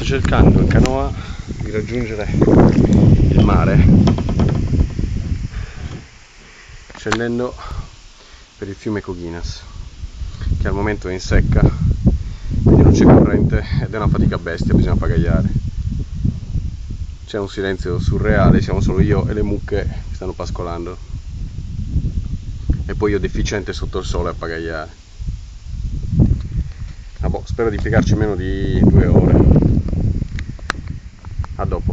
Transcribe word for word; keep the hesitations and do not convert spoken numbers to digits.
cercando in canoa di raggiungere il mare scendendo per il fiume Coghinas, che al momento è in secca, quindi non c'è corrente ed è una fatica bestia, bisogna pagagliare. C'è un silenzio surreale, siamo solo io e le mucche che stanno pascolando e poi io deficiente sotto il sole a pagagliare. Ah boh, spero di piegarci meno di due ore. A dopo.